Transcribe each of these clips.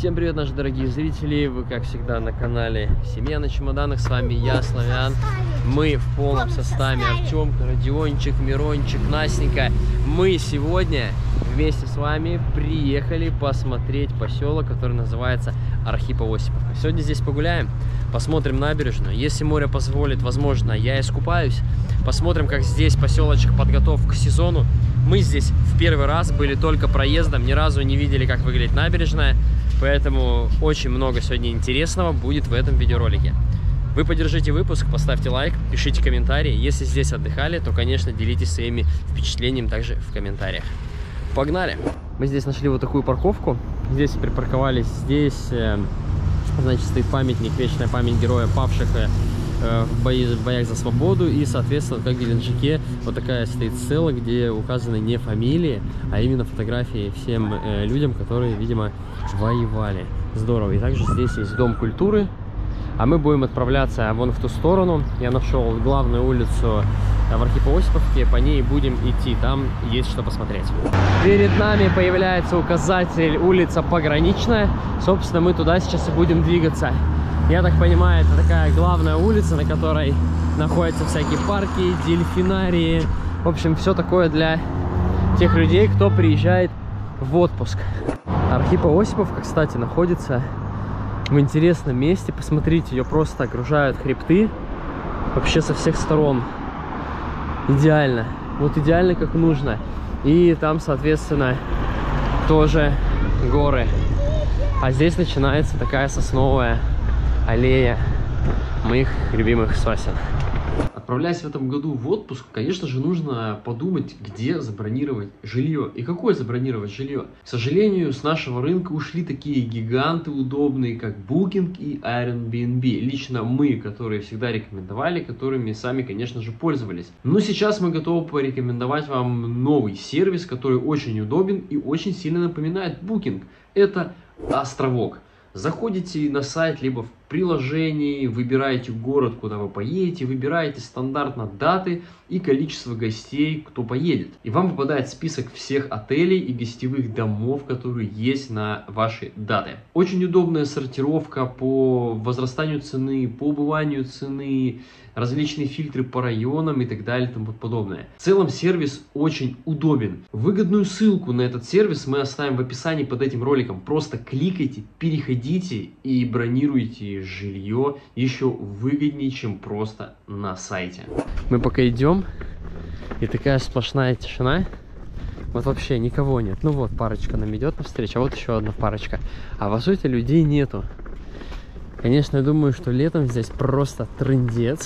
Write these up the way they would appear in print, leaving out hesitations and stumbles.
Всем привет, наши дорогие зрители! Вы, как всегда, на канале Семья на чемоданах. С вами я, Славян. Мы в полном составе. Артемка, Родиончик, Мирончик, Настенька. Мы сегодня вместе с вами приехали посмотреть поселок, который называется Архипо-Осиповка. Сегодня здесь погуляем, посмотрим набережную. Если море позволит, возможно, я искупаюсь. Посмотрим, как здесь поселочек подготовка к сезону. Мы здесь в первый раз были только проездом, ни разу не видели, как выглядит набережная. Поэтому очень много сегодня интересного будет в этом видеоролике. Вы поддержите выпуск, поставьте лайк, пишите комментарии. Если здесь отдыхали, то, конечно, делитесь своими впечатлениями также в комментариях. Погнали! Мы здесь нашли вот такую парковку. Здесь припарковались. Здесь, значит, стоит памятник, вечная память героя, павших в боях за свободу. И, соответственно, как в Геленджике, вот такая стоит стела, где указаны не фамилии, а именно фотографии всем людям, которые, видимо, воевали. Здорово. И также здесь есть Дом культуры. А мы будем отправляться вон в ту сторону. Я нашел главную улицу в Архипо-Осиповке, по ней будем идти. Там есть что посмотреть. Перед нами появляется указатель улица Пограничная. Собственно, мы туда сейчас и будем двигаться. Я так понимаю, это такая главная улица, на которой находятся всякие парки, дельфинарии. В общем, все такое для тех людей, кто приезжает в отпуск. Архипо-Осиповка, кстати, находится в интересном месте. Посмотрите, ее просто окружают хребты вообще со всех сторон. Идеально. Вот идеально, как нужно. И там, соответственно, тоже горы. А здесь начинается такая сосновая аллея моих любимых сосен. Отправляясь в этом году в отпуск, конечно же, нужно подумать, где забронировать жилье и какое забронировать жилье. К сожалению, с нашего рынка ушли такие гиганты удобные, как Booking и Airbnb. Лично мы, которые всегда рекомендовали, которыми сами, конечно же, пользовались. Но сейчас мы готовы порекомендовать вам новый сервис, который очень удобен и очень сильно напоминает Booking. Это Островок. Заходите на сайт, либо в приложении, выбираете город, куда вы поедете, выбираете стандартно даты и количество гостей, кто поедет. И вам попадает список всех отелей и гостевых домов, которые есть на ваши даты. Очень удобная сортировка по возрастанию цены, по убыванию цены, различные фильтры по районам и так далее и тому подобное. В целом сервис очень удобен. Выгодную ссылку на этот сервис мы оставим в описании под этим роликом. Просто кликайте, переходите и бронируйте жилье еще выгоднее, чем просто на сайте. Мы пока идем, и такая сплошная тишина. Вот вообще никого нет. Ну вот парочка нам идет навстречу, а вот еще одна парочка. А по сути людей нету. Конечно, я думаю, что летом здесь просто трындец.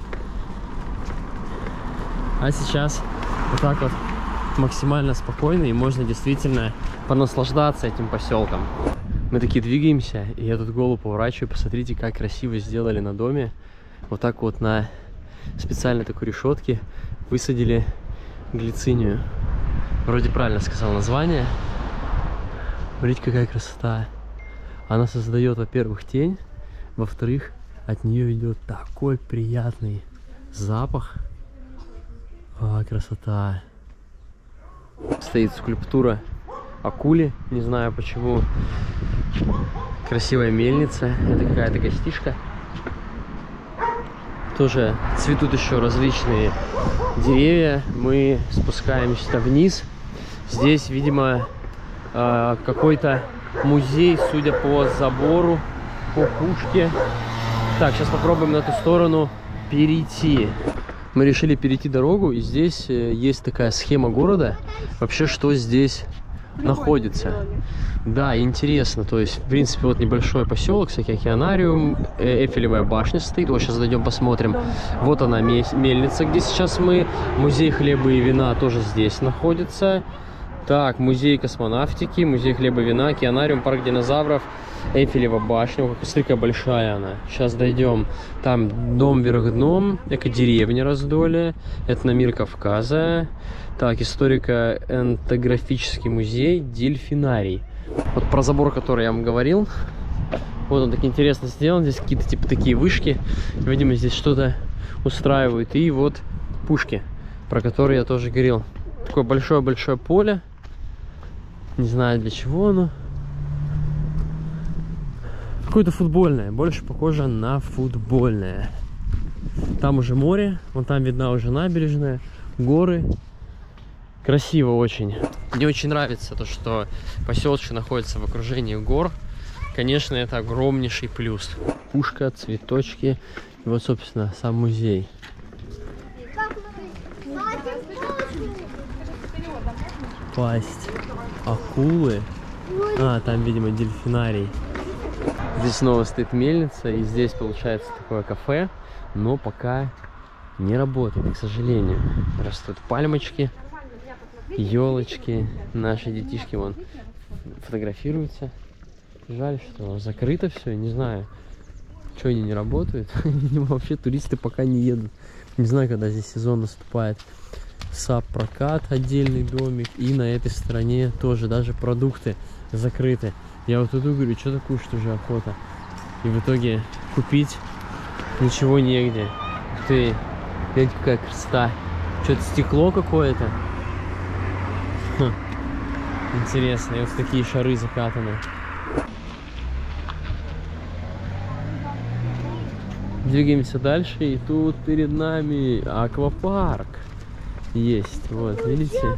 А сейчас вот так вот максимально спокойно, и можно действительно понаслаждаться этим поселком. Мы такие двигаемся, и я тут голову поворачиваю. Посмотрите, как красиво сделали на доме. Вот так вот на специальной такой решетке высадили глицинию. Вроде правильно сказал название. Смотрите, какая красота. Она создает, во-первых, тень. Во-вторых, от нее идет такой приятный запах. А, красота. Стоит скульптура акули. Не знаю почему. Красивая мельница. Это какая-то гостишка. Тоже цветут еще различные деревья. Мы спускаемся вниз. Здесь, видимо, какой-то музей, судя по забору, по пушке. Так, сейчас попробуем на эту сторону перейти. Мы решили перейти дорогу, и здесь есть такая схема города. Вообще, что здесь находится. Да, интересно. То есть, в принципе, вот небольшой поселок, всякий океанариум, Эйфелевая башня стоит. Вот сейчас зайдем, посмотрим. Вот она, мельница, где сейчас мы. Музей хлеба и вина тоже здесь находится. Так, музей космонавтики, музей хлеба и вина, океанариум, парк динозавров, Эйфелева башня. Смотри, какая большая она. Сейчас дойдем. Там дом вверх дном, экодеревня Раздолье, этномир Кавказа. Так, историко-этнографический музей, дельфинарий. Вот про забор, который я вам говорил. Вот он так интересно сделан. Здесь какие-то типа такие вышки. Видимо, здесь что-то устраивают. И вот пушки, про которые я тоже говорил. Такое большое-большое поле. Не знаю, для чего оно. Какое-то футбольное, больше похоже на футбольное. Там уже море, вон там видна уже набережная, горы. Красиво очень. Мне очень нравится то, что поселочек находится в окружении гор. Конечно, это огромнейший плюс. Пушка, цветочки. И вот, собственно, сам музей. Пасть акулы. А, там, видимо, дельфинарий. Здесь снова стоит мельница, и здесь получается такое кафе, но пока не работает, к сожалению. Растут пальмочки, елочки, наши детишки вон фотографируются. Жаль, что закрыто все, не знаю, что они не работают. Вообще туристы пока не едут. Не знаю, когда здесь сезон наступает. САП-прокат, отдельный домик, и на этой стороне тоже даже продукты закрыты. Я вот иду, говорю, что-то кушать уже охота. И в итоге купить ничего негде. Ух ты, гляньте, какая красота. Что-то стекло какое-то. Интересно, и вот такие шары закатаны. Двигаемся дальше, и тут перед нами аквапарк есть. Вот, видите?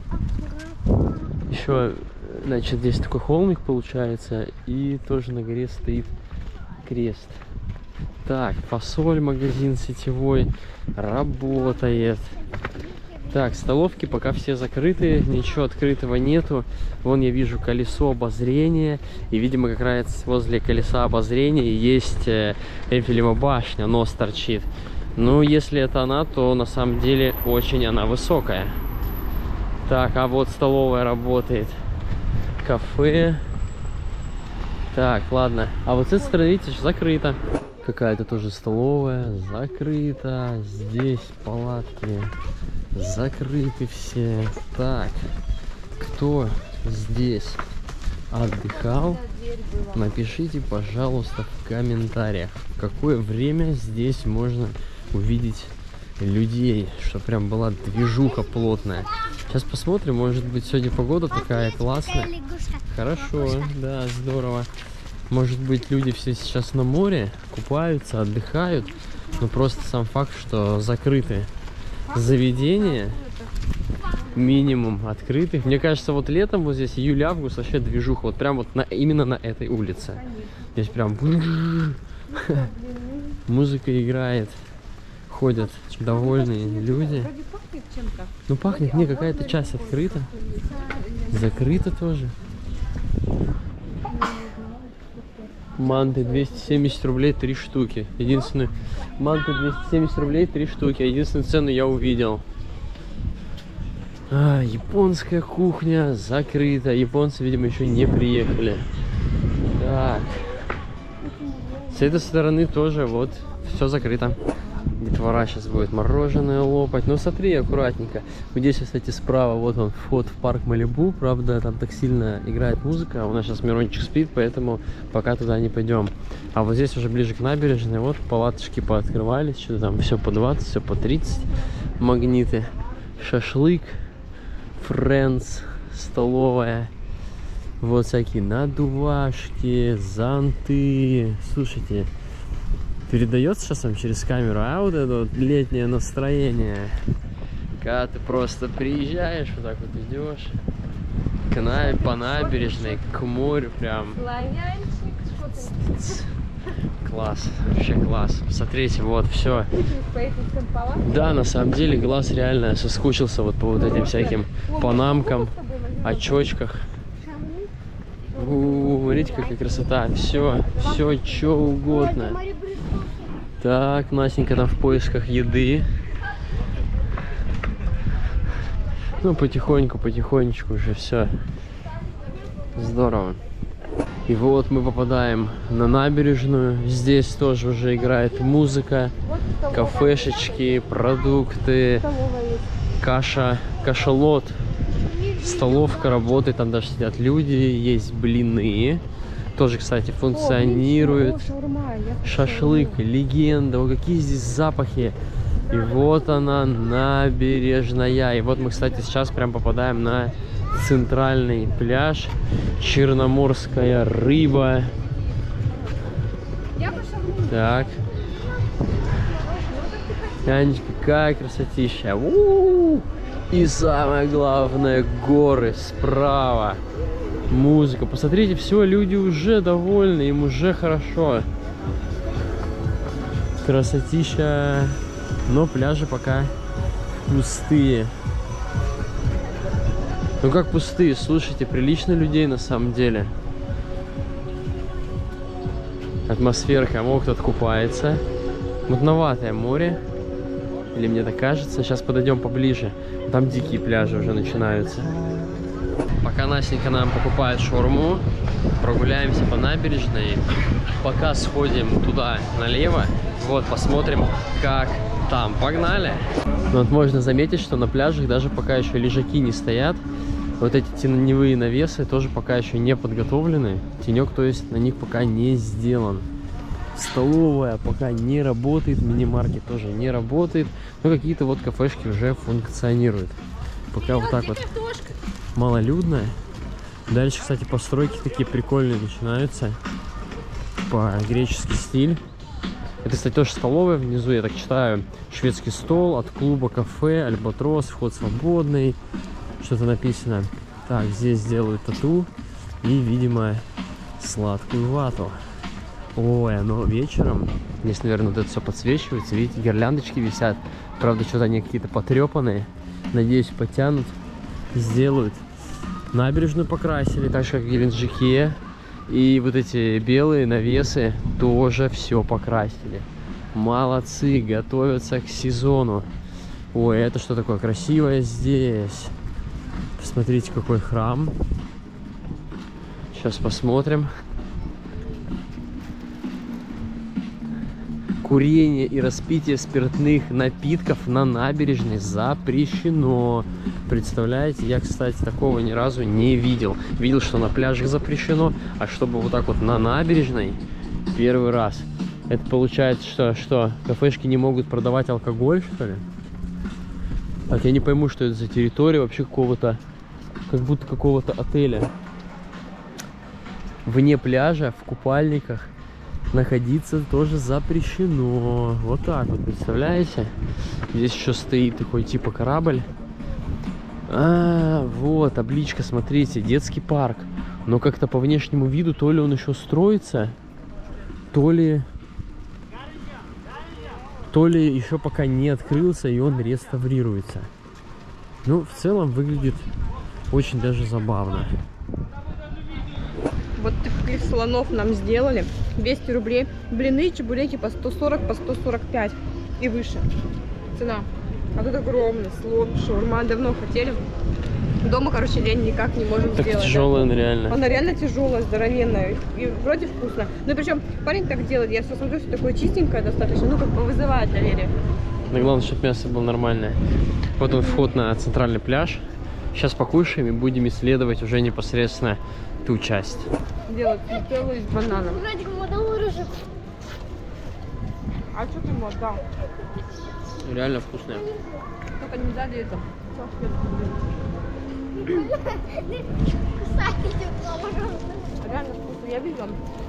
Еще, значит, здесь такой холмик получается, и тоже на горе стоит крест. Так, фасоль, магазин сетевой работает. Так, столовки пока все закрыты, ничего открытого нету. Вон я вижу колесо обозрения, и, видимо, как раз возле колеса обозрения есть Эйфелева башня, нос торчит. Ну, если это она, то на самом деле очень она высокая. Так, а вот столовая работает. Кафе. Так, ладно. А вот с этой стороны, видите, закрыто. Какая-то тоже столовая закрыта. Здесь палатки закрыты все. Так, кто здесь отдыхал, напишите, пожалуйста, в комментариях, в какое время здесь можно увидеть людей, что прям была движуха плотная. Сейчас посмотрим, может быть, сегодня погода такая классная. Хорошо, да, здорово. Может быть, люди все сейчас на море купаются, отдыхают, но просто сам факт, что закрыты заведения, минимум открытых. Мне кажется, вот летом вот здесь июль-август вообще движуха, вот прям вот именно на этой улице. Здесь прям музыка играет, ходят довольные люди. Ну пахнет, не, какая-то часть открыта, закрыта тоже. Манты 270 рублей 3 штуки. Единственную манты 270 рублей 3 штуки. Единственную цену я увидел. Японская кухня закрыта. Японцы, видимо, еще не приехали. Так. С этой стороны тоже вот все закрыто. Детвора сейчас будет мороженое лопать. Ну смотри, аккуратненько. Вот здесь, кстати, справа вот он, вход в парк Малибу. Правда, там так сильно играет музыка. У нас сейчас Мирончик спит, поэтому пока туда не пойдем. А вот здесь уже ближе к набережной. Вот палаточки пооткрывались. Что-то там все по 20, все по 30. Магниты. Шашлык. Френдс. Столовая. Вот всякие надувашки, зонты. Слушайте, передается сейчас вам через камеру, а вот это вот летнее настроение, когда ты просто приезжаешь, вот так вот идешь по набережной, к морю прям. Класс, вообще класс. Смотрите, вот все. Да, на самом деле глаз реально соскучился вот по вот этим всяким панамкам, очочках. Смотрите, какая красота. Все, что угодно. Так, Настенька там в поисках еды. Ну, потихонечку уже все. Здорово. И вот мы попадаем на набережную. Здесь тоже уже играет музыка, кафешечки, продукты, кашалот. Столовка работает, там даже сидят люди, есть блины. Тоже, кстати, функционирует. Шашлык, легенда. О, какие здесь запахи. И вот она, набережная. И вот мы, кстати, сейчас прям попадаем на центральный пляж. Черноморская рыба. Так. Анечка, какая красотища. У-у-у! И самое главное, горы справа. Музыка. Посмотрите, все, люди уже довольны, им уже хорошо. Красотища. Но пляжи пока пустые. Ну как пустые? Слушайте, прилично людей на самом деле. Атмосферка, может кто-то купается. Мутноватое море. Или мне так кажется. Сейчас подойдем поближе. Там дикие пляжи уже начинаются. Пока Настенька нам покупает шаурму, прогуляемся по набережной. Пока сходим туда налево. Вот, посмотрим, как там. Погнали! Ну, вот можно заметить, что на пляжах даже пока еще лежаки не стоят. Вот эти теневые навесы тоже пока еще не подготовлены. Тенек, то есть, на них пока не сделан. Столовая пока не работает, мини-маркет тоже не работает. Но какие-то вот кафешки уже функционируют. Пока вот так вот малолюдно. Дальше, кстати, постройки такие прикольные начинаются. По-греческий стиль. Это, кстати, тоже столовая внизу, я так читаю. Шведский стол от клуба кафе Альбатрос, вход свободный. Что-то написано. Так, здесь делают тату и, видимо, сладкую вату. Ой, оно вечером. Здесь, наверное, вот это все подсвечивается. Видите, гирляндочки висят. Правда, что-то они какие-то потрепанные. Надеюсь, потянут, сделают. Набережную покрасили, так же, как в Геленджике. И вот эти белые навесы тоже все покрасили. Молодцы, готовятся к сезону. Ой, это что такое красивое здесь? Посмотрите, какой храм. Сейчас посмотрим. Курение и распитие спиртных напитков на набережной запрещено. Представляете, я, кстати, такого ни разу не видел. Видел, что на пляжах запрещено, а чтобы вот так вот на набережной первый раз. Это получается, что кафешки не могут продавать алкоголь, что ли? Так, я не пойму, что это за территория вообще какого-то, как будто какого-то отеля. Вне пляжа, в купальниках находиться тоже запрещено. Вот так вот, представляете? Здесь еще стоит такой типа корабль. А, вот, табличка, смотрите, детский парк. Но как-то по внешнему виду, то ли он еще строится, то ли еще пока не открылся и он реставрируется. Ну, в целом выглядит очень даже забавно. Вот таких слонов нам сделали. 200 рублей. Блины, чебуреки по 140, по 145 и выше. Цена. А тут огромный слон, шаурма. Давно хотели. Дома, короче, день никак не можем так сделать. Тяжелая, да? Реально. Она реально тяжелая, здоровенная. И вроде вкусно. Ну, причем парень так делает. Я все смотрю, все такое чистенькое достаточно. Ну, как бы вызывает доверие. Но главное, чтобы мясо было нормальное. Вот он, вход на центральный пляж. Сейчас покушаем и будем исследовать уже непосредственно ту часть. Делать целую из бананов. А что ты ему отдал? Реально вкусная. Только не дали это. Реально вкусно. Я видела.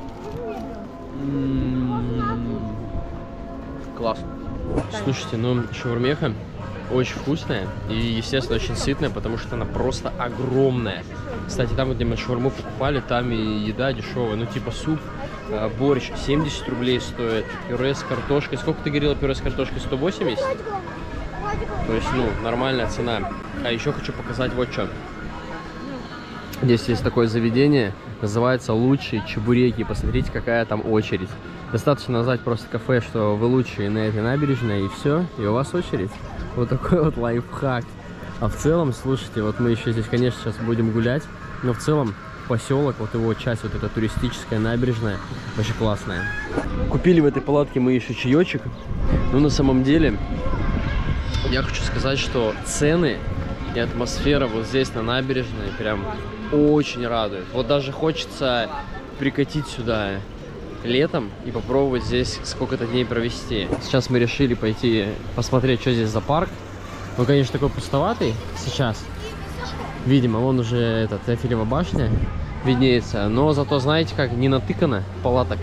Класс. Слушайте, ну шаурмеха очень вкусная и, естественно, очень сытная, потому что она просто огромная. Кстати, там, где мы шаурму покупали, там и еда дешевая. Ну, типа суп, борщ 70 рублей стоит, пюре с картошкой. Сколько ты говорила, пюре с картошкой? 180? То есть, ну, нормальная цена. А еще хочу показать вот что. Здесь есть такое заведение, называется «Лучшие чебуреки». Посмотрите, какая там очередь. Достаточно назвать просто кафе, что вы лучшие на этой набережной, и все, и у вас очередь. Вот такой вот лайфхак. А в целом, слушайте, вот мы еще здесь, конечно, сейчас будем гулять, но в целом поселок, вот его часть, вот эта туристическая набережная, очень классная. Купили в этой палатке мы еще чаечек, но на самом деле я хочу сказать, что цены и атмосфера вот здесь на набережной прям очень радует. Вот даже хочется прикатить сюда летом и попробовать здесь сколько-то дней провести. Сейчас мы решили пойти посмотреть, что здесь за парк. Он, конечно, такой пустоватый сейчас. Видимо, вон уже этот Эйфелева башня виднеется. Но зато, знаете как, не натыкано палаток.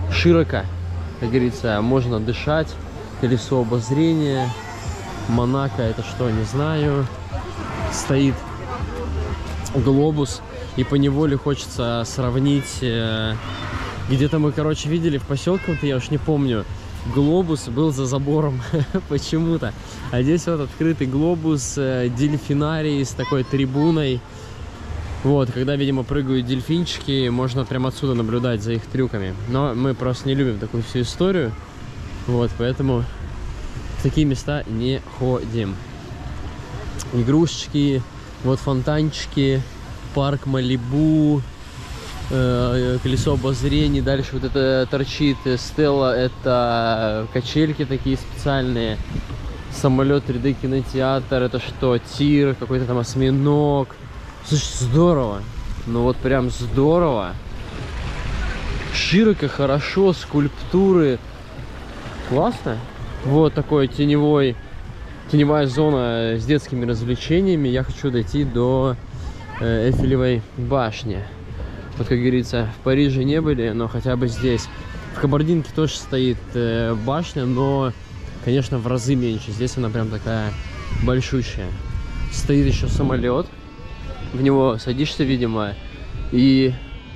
широко, как говорится, можно дышать. Колесо обозрения. Монако это что, не знаю. Стоит глобус, и поневоле хочется сравнить. Где-то мы, короче, видели в поселке, я уж не помню, глобус был за забором почему-то. А здесь вот открытый глобус, дельфинарий с такой трибуной. Вот, когда, видимо, прыгают дельфинчики, можно прямо отсюда наблюдать за их трюками. Но мы просто не любим такую всю историю. Вот, поэтому в такие места не ходим. Игрушечки, вот фонтанчики, парк Малибу, колесо обозрения. Дальше вот это торчит Стелла, это качельки такие специальные. Самолет 3D кинотеатр, это что, тир, какой-то там осьминог. Слушай, здорово, ну вот прям здорово. Широко, хорошо, скульптуры. Классно. Вот такой теневая зона с детскими развлечениями. Я хочу дойти до Эйфелевой башни. Вот, как говорится, в Париже не были, но хотя бы здесь. В Кабардинке тоже стоит башня, но, конечно, в разы меньше. Здесь она прям такая большущая. Стоит еще самолет. В него садишься, видимо, и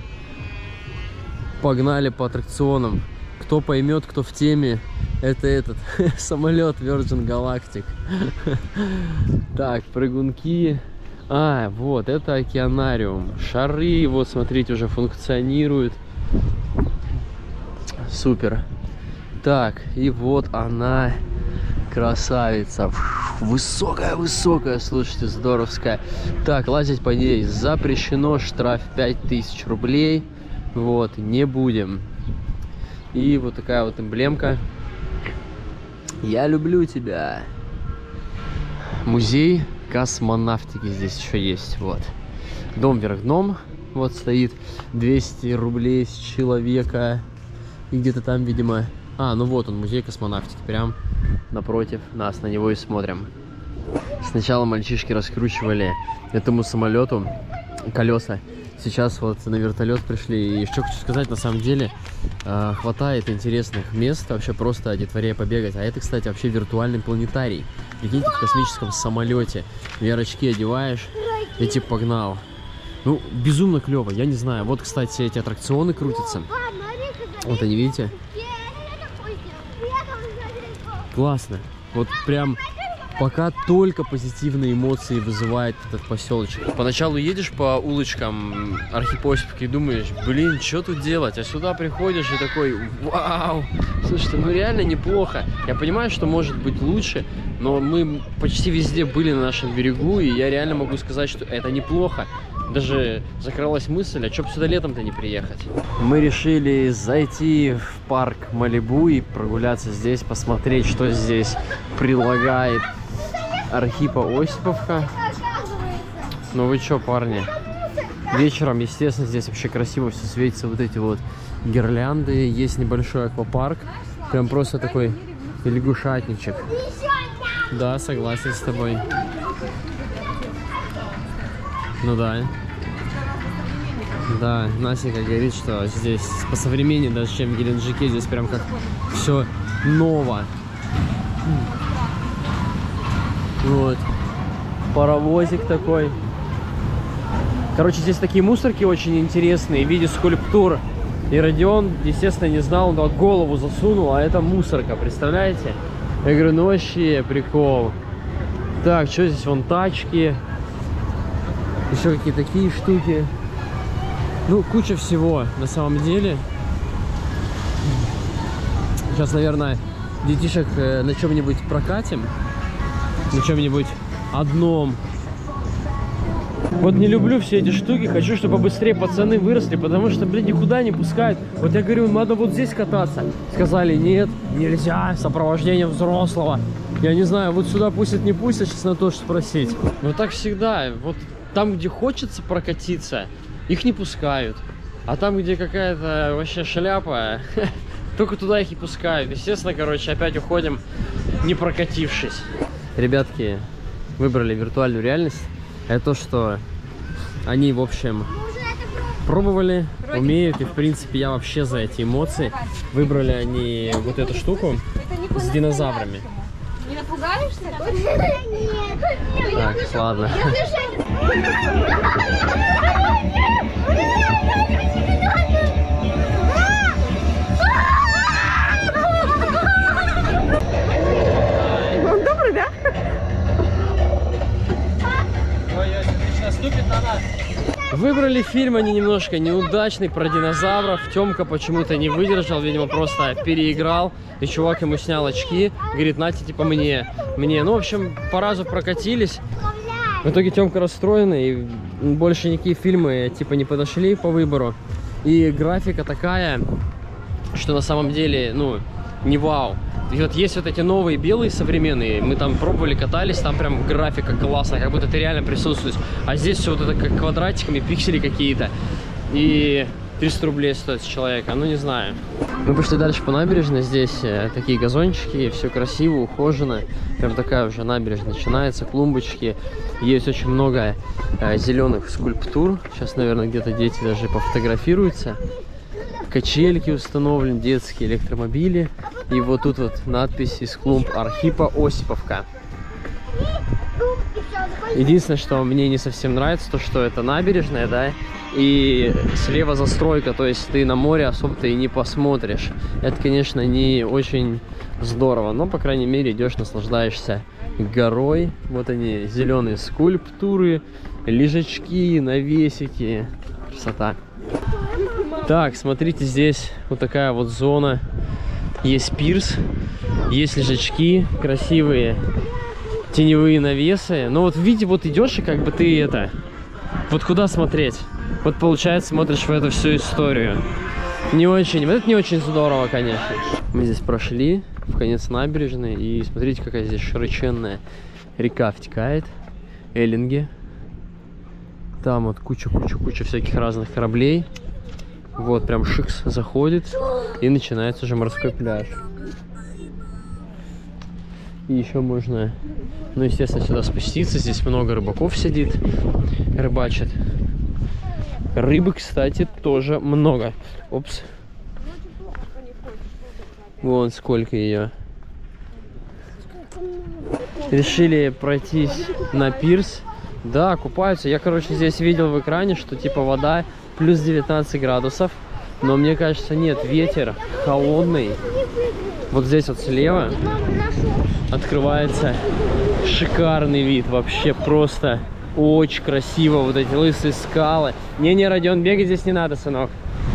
погнали по аттракционам. Кто поймет, кто в теме, это этот самолет Virgin Galactic. Так, прыгунки. А, вот, это океанариум. Шары, вот, смотрите, уже функционируют. Супер. Так, и вот она, красавица. Высокая-высокая, слушайте, здоровская. Так, лазить по ней запрещено, штраф 5000 рублей. Вот, не будем. И вот такая вот эмблемка. Я люблю тебя. Музей космонавтики здесь еще есть. Вот. Дом вверх дном. Вот стоит 200 рублей с человека. И где-то там, видимо... А, ну вот он, музей космонавтики. Прям напротив нас, на него и смотрим. Сначала мальчишки раскручивали этому самолету колеса. Сейчас вот на вертолет пришли. И что хочу сказать, на самом деле, хватает интересных мест вообще просто о детворе побегать. А это, кстати, вообще виртуальный планетарий. Прикиньте, в космическом самолете. VR-очки одеваешь и типа погнал. Ну, безумно клево, я не знаю. Вот, кстати, эти аттракционы крутятся. Вот они, видите? Классно. Вот прям пока только позитивные эмоции вызывает этот поселочек. Поначалу едешь по улочкам Архипосипки и думаешь, блин, что тут делать? А сюда приходишь и такой, вау! Слушайте, ну реально неплохо. Я понимаю, что может быть лучше, но мы почти везде были на нашем берегу, и я реально могу сказать, что это неплохо. Даже закралась мысль, а что бы сюда летом-то не приехать? Мы решили зайти в парк Малибу и прогуляться здесь, посмотреть, что здесь предлагает Архипа Осиповка. Ну вы чё, парни? Вечером, естественно, здесь вообще красиво все светится, вот эти вот гирлянды. Есть небольшой аквапарк. Прям просто такой лягушатничек. Да, согласен с тобой. Ну да. Да, Настенька говорит, что здесь по современнее, даже чем в Геленджике, здесь прям как все ново. Вот. Паровозик такой. Короче, здесь такие мусорки очень интересные в виде скульптур. И Родион, естественно, не знал, он голову засунул, а это мусорка, представляете? Я говорю, ну вообще прикол. Так, что здесь? Вон тачки. Еще какие-то такие штуки. Ну, куча всего на самом деле. Сейчас, наверное, детишек на чем-нибудь прокатим. На чем-нибудь одном. Вот не люблю все эти штуки. Хочу, чтобы побыстрее пацаны выросли, потому что, блин, никуда не пускают. Вот я говорю, надо вот здесь кататься. Сказали, нет, нельзя, сопровождение взрослого. Я не знаю, вот сюда пустят, не пустят, сейчас на то, что спросить. Но так всегда. Вот там, где хочется прокатиться, их не пускают. А там, где какая-то вообще шляпа, только туда их и пускают. Естественно, короче, опять уходим, не прокатившись. Ребятки выбрали виртуальную реальность. Это то, что они, в общем, Пробовали, умеют, и в принципе я вообще за эти эмоции. Выбрали они вот эту штуку с динозаврами. Не напугаешься? Так, ладно. Он добрый, да? Выбрали фильм, они немножко неудачный, про динозавров. Тёмка почему-то не выдержал, видимо, просто переиграл. И чувак ему снял очки, говорит, нате, типа, мне. Ну, в общем, по разу прокатились. В итоге Тёмка расстроенный, и больше никакие фильмы, типа, не подошли по выбору. И графика такая, что на самом деле, ну, не вау. И вот есть вот эти новые белые современные, мы там пробовали, катались, там прям графика классная, как будто ты реально присутствуешь. А здесь все вот это как квадратиками, пиксели какие-то. И 300 рублей стоит с человека, ну не знаю. Мы пошли дальше по набережной, здесь такие газончики, все красиво, ухожено. Прям такая уже набережная начинается, клумбочки. Есть очень много зеленых скульптур. Сейчас, наверное, где-то дети даже пофотографируются. Качельки установлены, детские электромобили. И вот тут вот надпись из клумб Архипа Осиповка. Единственное, что мне не совсем нравится, то что это набережная, да, и слева застройка, то есть ты на море особо-то и не посмотришь. Это, конечно, не очень здорово, но, по крайней мере, идешь, наслаждаешься горой. Вот они, зеленые скульптуры, лежачки, навесики. Красота. Так, смотрите, здесь вот такая вот зона. Есть пирс, есть лежачки красивые, теневые навесы. Но вот видите, вот идешь, и как бы ты это... Вот куда смотреть? Вот получается, смотришь в эту всю историю. Не очень... Вот это не очень здорово, конечно. Мы здесь прошли в конец набережной. И смотрите, какая здесь широченная река втекает. Эллинги. Там вот куча всяких разных кораблей. Вот прям шикс заходит. И начинается уже морской пляж. И еще можно, ну, естественно, сюда спуститься. Здесь много рыбаков сидит, рыбачат. Рыбы, кстати, тоже много. Опс. Вон сколько ее. Решили пройтись на пирс. Да, купаются. Я, короче, здесь видел в экране, что типа вода плюс 19 градусов. Но мне кажется, нет, ветер холодный. Вот здесь вот слева открывается шикарный вид. Вообще просто очень красиво. Вот эти лысые скалы. Не, Родион, бегать здесь не надо, сынок.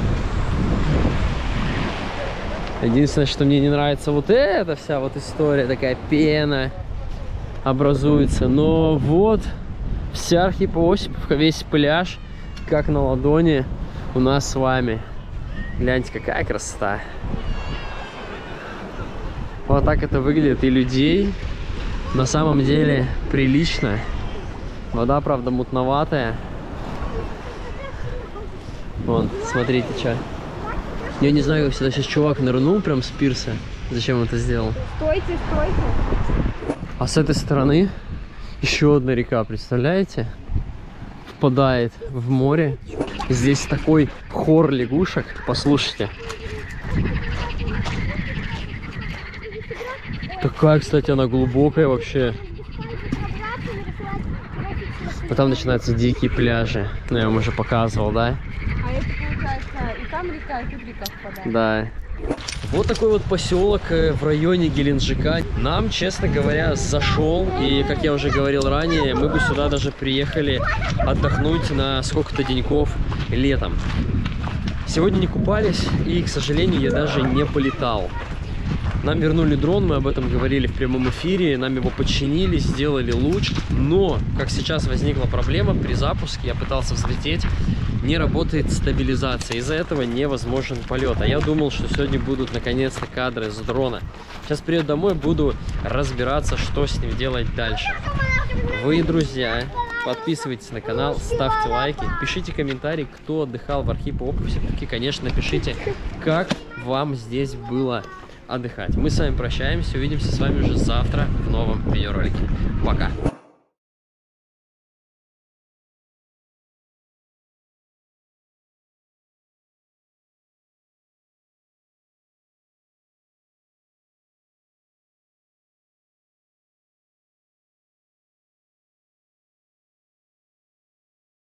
Единственное, что мне не нравится, вот эта вся вот история, такая пена образуется. Но вот вся Архипа Осиповка, весь пляж, как на ладони у нас с вами. Гляньте, какая красота. Вот так это выглядит, и людей на самом деле прилично. Вода, правда, мутноватая. Вон, смотрите, что. Я не знаю, как сюда сейчас чувак нырнул прям с пирса. Зачем он это сделал? Стойте, стойте. А с этой стороны еще одна река, представляете? Впадает в море. Здесь такой хор лягушек. Послушайте. Такая, кстати, она глубокая вообще. Потом начинаются дикие пляжи. Ну, я вам уже показывал, да? А это получается и там река, и тут река впадает. Да. Вот такой вот поселок в районе Геленджика. Нам, честно говоря, зашел. И, как я уже говорил ранее, мы бы сюда даже приехали отдохнуть на сколько-то деньков летом. Сегодня не купались, и, к сожалению, я даже не полетал. Нам вернули дрон, мы об этом говорили в прямом эфире, нам его починили, сделали луч. Но, как сейчас возникла проблема, при запуске я пытался взлететь, не работает стабилизация, из-за этого невозможен полет. А я думал, что сегодня будут наконец-то кадры с дрона. Сейчас приеду домой, буду разбираться, что с ним делать дальше. Вы, друзья, подписывайтесь на канал, ставьте лайки, пишите комментарии, кто отдыхал в Архипе Осиповке. Конечно, напишите, как вам здесь было отдыхать. Мы с вами прощаемся, увидимся с вами уже завтра в новом видеоролике. Пока!